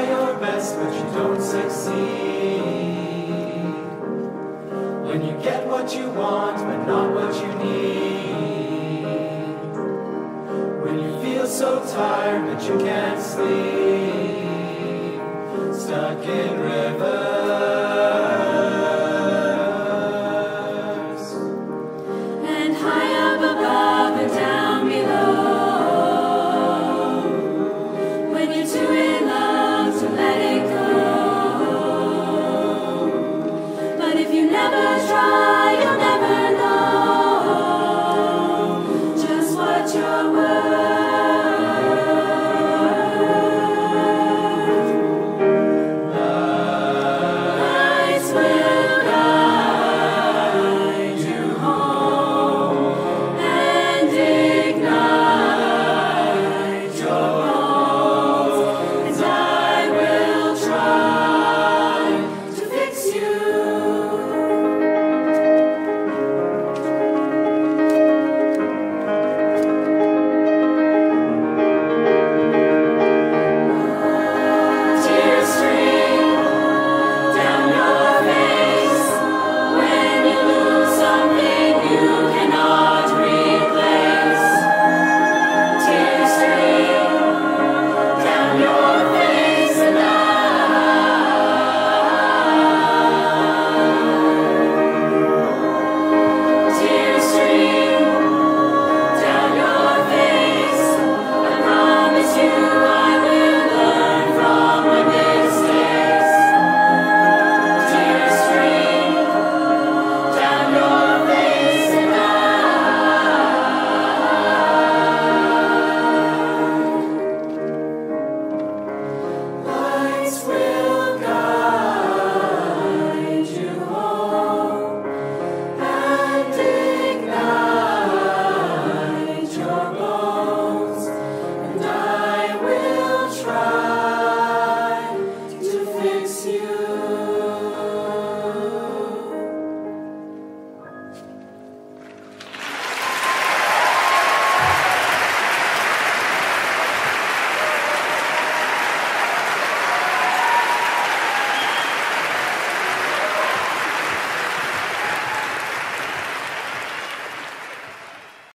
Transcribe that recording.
try your best, but you don't succeed. When you get what you want, but not what you need. When you feel so tired that you can't sleep. Stuck in river.